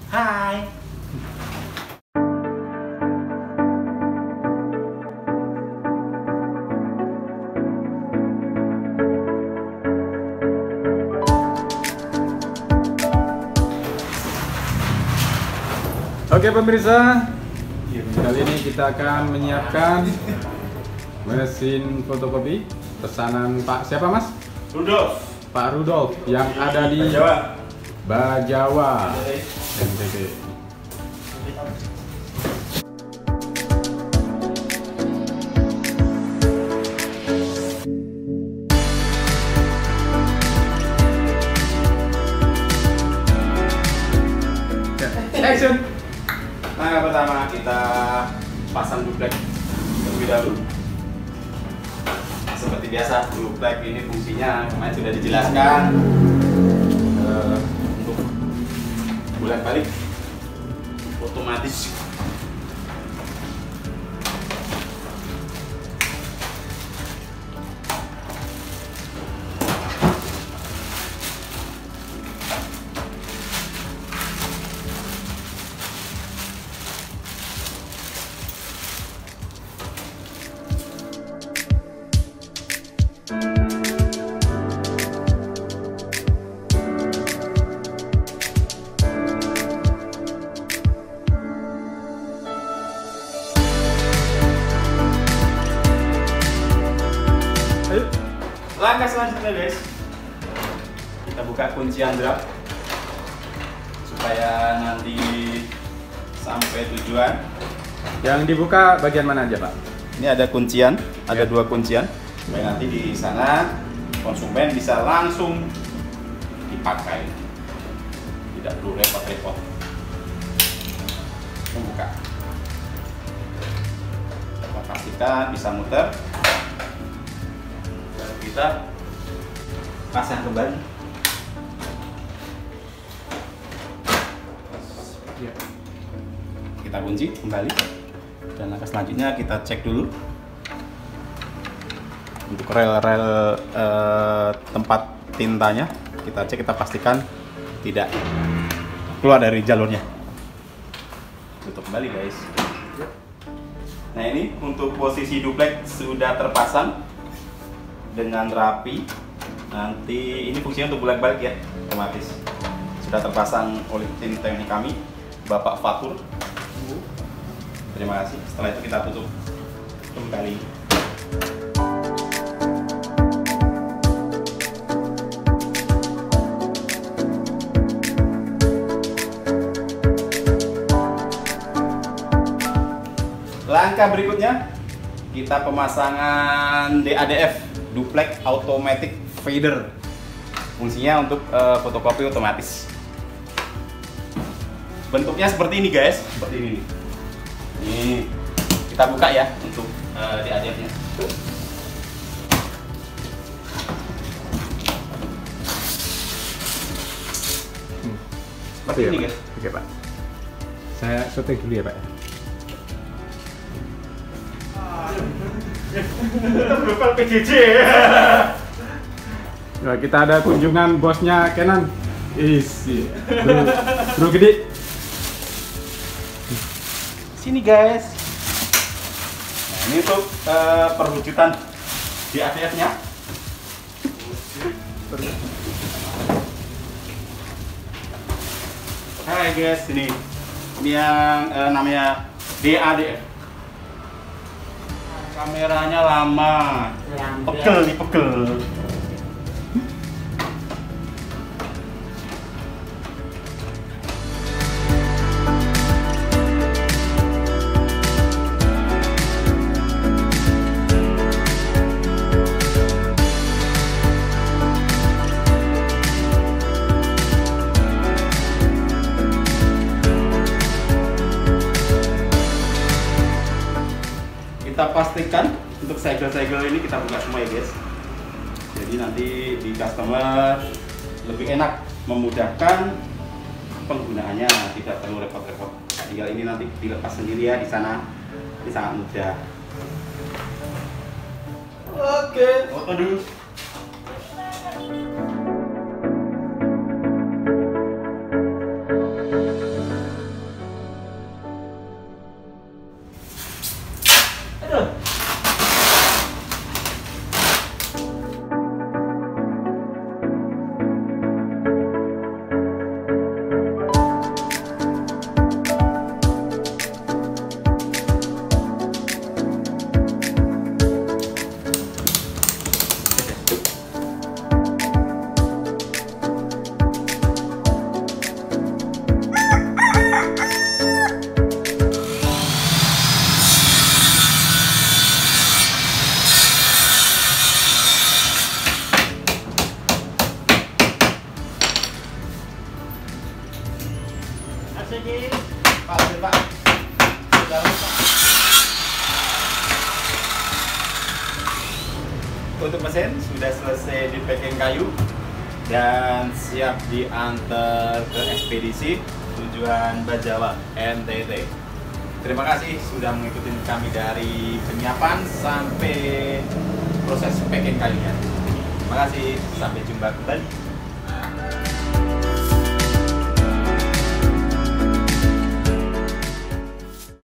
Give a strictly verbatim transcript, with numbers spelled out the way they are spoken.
Hai. Oke pemirsa, kali ini kita akan menyiapkan mesin fotokopi pesanan Pak siapa Mas? Rudolf. Pak Rudolf yang ada di Jawa. Bajawa, N T T. Action. Langkah pertama kita pasang duplek terlebih dahulu. Seperti biasa, duplek ini fungsinya kemarin sudah dijelaskan uh, untuk bolak balik otomatis. Langkah selanjutnya guys, kita buka kuncian drop supaya nanti sampai tujuan. Yang dibuka bagian mana aja Pak? Ini ada kuncian, ada Ya. dua kuncian supaya nanti di sana konsumen bisa langsung dipakai, tidak perlu repot-repot membuka. Kita pastikan bisa muter. Kita pasang kembali. Ya. Kita kunci kembali. Dan langkah selanjutnya kita cek dulu untuk rel-rel eh, tempat tintanya. Kita cek, kita pastikan tidak keluar dari jalurnya. Tutup kembali guys. Nah ini untuk posisi duplek sudah terpasang dengan rapi. Nanti ini fungsinya untuk bolak-balik ya, otomatis sudah terpasang oleh tim teknik kami, Bapak Fatur. Terima kasih. Setelah itu kita tutup kembali. Langkah berikutnya kita pemasangan D A D F, Duplek Automatic Fader. Fungsinya untuk uh, fotokopi otomatis. Bentuknya seperti ini guys, seperti ini. Ini kita buka ya untuk uh, D A D F-nya. Hmm. Seperti Oke, ini Pak. guys. Oke Pak. Saya syuting dulu ya Pak. Global P J J. Nah, kita ada kunjungan bosnya Canon. Isi. Bro, bro gede. Sini guys. Nah, ini untuk uh, perwujudan D A D F-nya. Hai guys, ini ini yang uh, namanya D A D F. Kameranya lama, pegel nih pegel. Kita pastikan untuk segel-segel ini kita buka semua ya guys. Jadi nanti di customer lebih enak, memudahkan penggunaannya, tidak perlu repot-repot. Tinggal ini nanti dilepas sendiri ya di sana. Ini sangat mudah. Oke, foto dulu. Makasih, Ki. Pak, Pak. Sudah Pak. Untuk mesin sudah selesai di packing kayu dan siap diantar ke ekspedisi tujuan Bajawa N T T. Terima kasih sudah mengikuti kami dari penyiapan sampai proses packing kayunya. Terima kasih, sampai jumpa kembali.